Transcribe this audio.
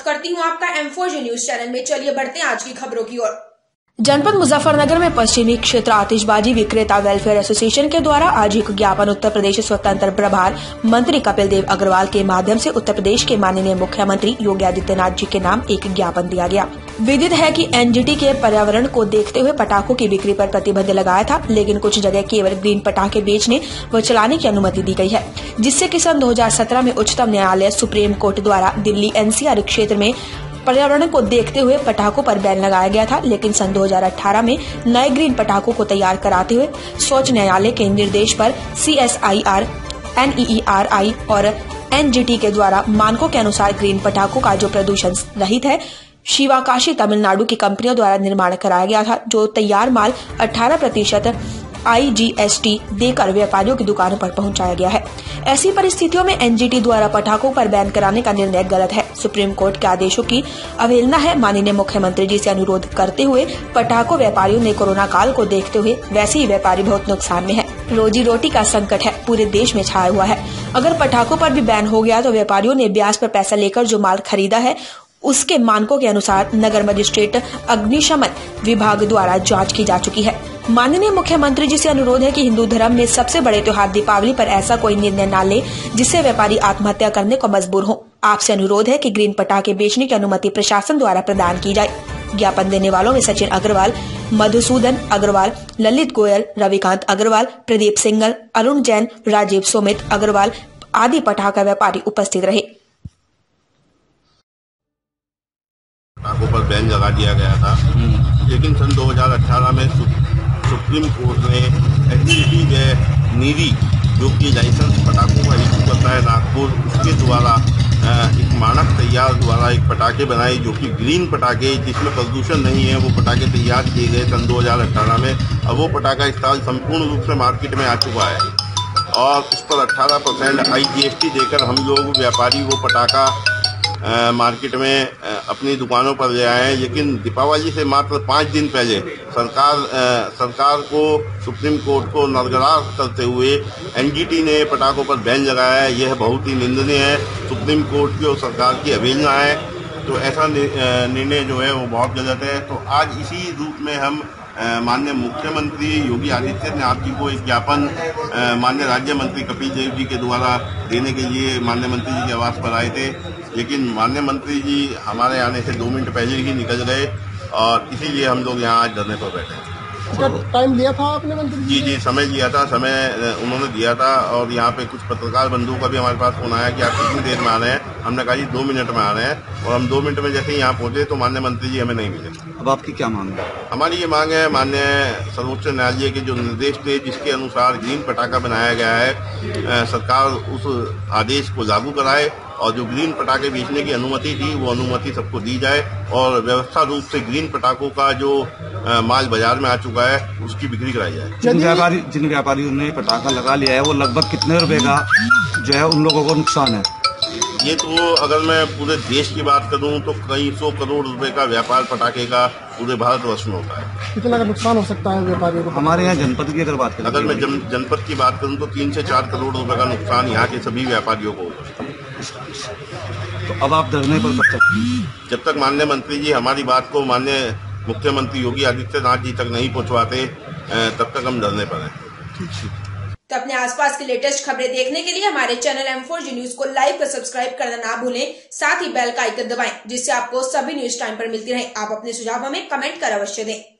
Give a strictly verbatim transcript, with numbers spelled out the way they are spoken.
करती हूँ आपका M four G news channel में। चलिए बढ़ते हैं आज की खबरों की ओर। जनपद मुजफ्फरनगर में पश्चिमी क्षेत्र आतिशबाजी विक्रेता वेलफेयर एसोसिएशन के द्वारा आज एक ज्ञापन उत्तर प्रदेश स्वतंत्र प्रभार मंत्री कपिल देव अग्रवाल के माध्यम से उत्तर प्रदेश के माननीय मुख्यमंत्री योगी आदित्यनाथ जी के नाम एक ज्ञापन दिया गया। विदित है कि एनजीटी के पर्यावरण को देखते हुए पटाखों की बिक्री पर प्रतिबंध लगाया था, लेकिन कुछ जगह केवल ग्रीन पटाखे बेचने व चलाने की अनुमति दी गई है, जिससे कि सन दो हजार सत्रह में उच्चतम न्यायालय सुप्रीम कोर्ट द्वारा दिल्ली एनसीआर क्षेत्र में पर्यावरण को देखते हुए पटाखों पर बैन लगाया गया था। लेकिन सन दो हजार अठारह में नए ग्रीन पटाखों को तैयार कराते हुए सर्वोच्च न्यायालय के निर्देश पर सीएसआईआर, एनईईआरआई और एनजीटी के द्वारा मानकों के अनुसार ग्रीन पटाखों का जो प्रदूषण रहित है शिवाकाशी तमिलनाडु की कंपनियों द्वारा निर्माण कराया गया था, जो तैयार माल अठारह प्रतिशत आईजीएसटी देकर व्यापारियों की दुकानों पर पहुंचाया गया है। ऐसी परिस्थितियों में एनजीटी द्वारा पटाखों पर बैन कराने का निर्णय गलत है। सुप्रीम कोर्ट के आदेशों की अवहेलना है। माननीय मुख्यमंत्री जी से अनुरोध करते हुए पटाखों व्यापारियों ने कोरोना काल को देखते हुए वैसे ही व्यापारी बहुत नुकसान में है। रोजी रोटी का संकट है, पूरे देश में छाया हुआ है। अगर पटाखों पर भी बैन हो गया तो व्यापारियों ने ब्याज पर पैसा लेकर जो माल खरीदा है उसके मानकों के अनुसार नगर मजिस्ट्रेट अग्निशमन विभाग द्वारा जांच की जा चुकी है। माननीय मुख्यमंत्री जी से अनुरोध है कि हिंदू धर्म में सबसे बड़े त्योहार दीपावली पर ऐसा कोई निर्णय न ले जिससे व्यापारी आत्महत्या करने को मजबूर हो। आपसे अनुरोध है कि ग्रीन पटाखे बेचने की अनुमति प्रशासन द्वारा प्रदान की जाए। ज्ञापन देने वालों में सचिन अग्रवाल, मधुसूदन अग्रवाल, ललित गोयल, रविकांत अग्रवाल, प्रदीप सिंगल, अरुण जैन, राजीव सुमित अग्रवाल आदि पटाखा व्यापारी उपस्थित रहे। पटाखों पर बैन लगा दिया गया था, लेकिन सन दो हजार अठारह में सुप्रीम कोर्ट ने एनजीटी व नीरी जो कि लाइसेंस पटाखों का इशू करता है नागपुर, उसके द्वारा एक मानक तैयार द्वारा एक पटाखे बनाए जो कि ग्रीन पटाखे जिसमें प्रदूषण नहीं है, वो पटाखे तैयार किए गए सन दो हजार अठारह में। अब वो पटाखा इस साल संपूर्ण रूप से मार्केट में आ चुका है और उस पर अट्ठारह percent I G S T देकर हम लोग व्यापारी वो पटाखा आ, मार्केट में आ, अपनी दुकानों पर ले आए हैं। लेकिन दीपावली से मात्र पाँच दिन पहले सरकार आ, सरकार को सुप्रीम कोर्ट को नरगरार करते हुए एनजीटी ने पटाखों पर बैन लगाया है। यह बहुत ही निंदनीय है। सुप्रीम कोर्ट की और सरकार की अवहेलना है, तो ऐसा निर्णय जो है वो बहुत गलत है। तो आज इसी रूप में हम माननीय मुख्यमंत्री योगी आदित्यनाथ जी को एक ज्ञापन माननीय राज्य मंत्री कपिल देव जी के द्वारा देने के लिए माननीय मंत्री जी के आवास पर आए थे, लेकिन माननीय मंत्री जी हमारे आने से दो मिनट पहले ही निकल गए और इसीलिए हम लोग यहाँ आज धरने पर बैठे हैं। टाइम लिया था आपने मंत्री जी जी समय लिया था, समय उन्होंने दिया था और यहाँ पे कुछ पत्रकार बंधुओं का भी हमारे पास फोन आया कि आप कितनी देर में आ रहे हैं। हमने कहा जी दो मिनट में आ रहे हैं और हम दो मिनट में जैसे ही यहाँ पहुंचे तो माननीय मंत्री जी हमें नहीं मिले। अब आपकी क्या मांग है? हमारी ये मांग है माननीय सर्वोच्च न्यायालय के जो निर्देश थे जिसके अनुसार ग्रीन पटाखा बनाया गया है, सरकार उस आदेश को लागू कराए और जो ग्रीन पटाखे बेचने की अनुमति थी वो अनुमति सबको दी जाए और व्यवस्था रूप से ग्रीन पटाखों का जो आ, माल बाजार में आ चुका है उसकी बिक्री कराई जाए। जिन व्यापारी जिन व्यापारियों ने पटाखा लगा लिया है वो लगभग कितने रुपए का जो है उन लोगों को नुकसान है? ये तो अगर मैं पूरे देश की बात करूं तो कई सौ करोड़ रुपए का व्यापार पटाखे का पूरे भारतवर्ष में होता है। कितना का नुकसान हो सकता है व्यापारियों को? हमारे यहाँ जनपद की अगर बात करें, अगर मैं जन, जनपद की बात करूं तो तीन से चार करोड़ रुपए का नुकसान यहाँ के सभी व्यापारियों को होता है। तो अब आप धरने पर कब तक? जब तक माननीय मंत्री जी हमारी बात को माननीय मुख्यमंत्री योगी आदित्यनाथ जी तक नहीं पहुंचवाते तब तक हम धरने पर हैं। तो अपने आसपास की लेटेस्ट खबरें देखने के लिए हमारे channel M four G news को लाइक और सब्सक्राइब करना ना भूलें। साथ ही बेल का आइकन दबाएं जिससे आपको सभी न्यूज टाइम पर मिलती रहे। आप अपने सुझाव हमें कमेंट कर अवश्य दें।